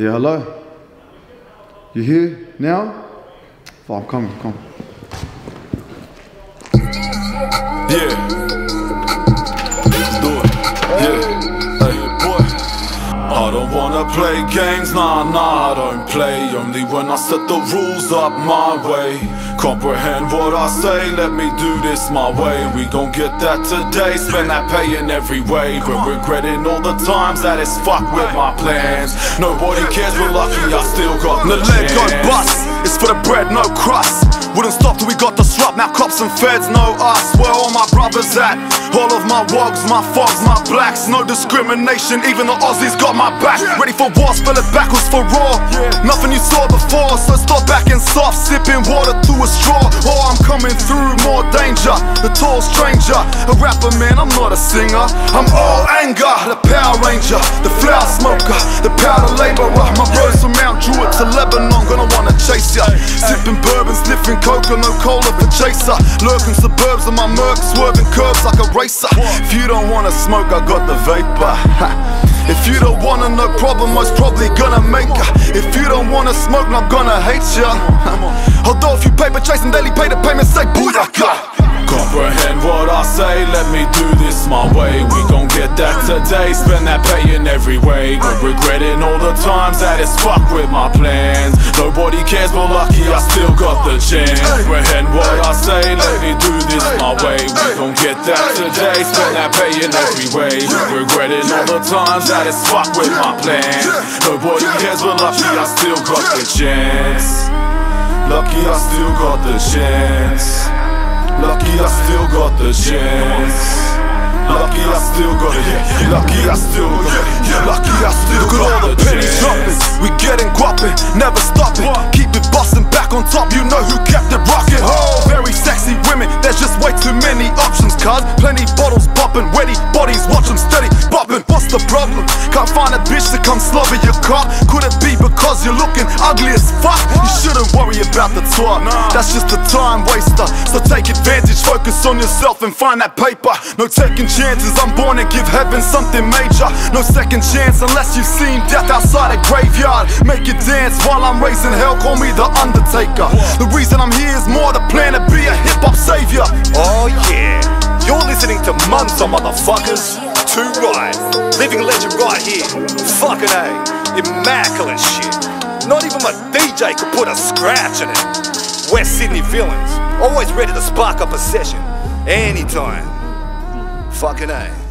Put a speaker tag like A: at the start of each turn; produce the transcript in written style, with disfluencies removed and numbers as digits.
A: Yeah, hello? You here now? Oh, I'm coming, come.
B: Yeah. Do it. Yeah. Hey, boy. I don't wanna play games, nah, I don't play. Only when I set the rules up my way. Comprehend what I say, let me do this my way. We gon' get that today, spend that pay in every way. But regretting all the times that it's fucked with my plans. Nobody cares, we're lucky I still got the leg go bust. It's for the bread, no crust. Wouldn't stop till we got disrupt. Now cops and feds know us. Where all my brothers at? All of my wogs, my fogs, my blacks. No discrimination, even the Aussies got my back. Ready for war, spell it backwards for raw. Nothing you saw before, so stop backing soft. Sipping water through a straw. Oh, I'm coming through more danger. The tall stranger, a rapper man, I'm not a singer. I'm all anger, the Power Ranger, the flower smoker, the powder laborer. My bros from Mount Druitt to Lebanon, gonna wanna chase ya. Sipping bourbon, sniffing coca, no cola for chaser. Lurking suburbs of my Merc, swerving curves like a racer. If you don't wanna smoke, I got the vapor. If you don't wanna, no problem, most probably gonna make ya. If you don't wanna smoke, not gonna hate ya. Although if you paper chasing daily, pay the payment, say booyaka. Comprehend what I say, let me do this my way. We gon' get that today, spend that pay in every way. But regretting all the times that it's fucked with my plans. Nobody cares, but lucky I still got the chance. Comprehend what I say, let me do this my way. We gon' get that today, spend that pay in every way. But regretting all the times that it's fucked with my plans. Nobody cares, but lucky I still got the chance. Lucky I still got the chance. Lucky I still got the chance. Lucky I still got it. Lucky I still got it. Lucky I still got all the pennies dropping. We getting guapping, never stopping. Keep it busting back on top. You know who kept it rocking. Oh, very sexy women. There's just way too many options, cuz plenty bottles popping, wetty bodies watch them steady bopping. What's the problem? Can't find a bitch to come slobber your car. Could it be because you're looking ugly as fuck? You shouldn't worry about the twat. That's just a time waster. So take advantage, focus on yourself and find that paper. No taking chances, I'm born to give heaven something major. No second chance unless you've seen death outside a graveyard. Make it dance while I'm raising hell, call me the Undertaker. The reason I'm here is more the plan to be a hip-hop savior.
C: Oh yeah, you're listening to Munza, motherfuckers. Too right, living legend right here. Fucking A, immaculate shit. Not even my DJ could put a scratch in it. West Sydney villains, always ready to spark up a session anytime. Fucking A.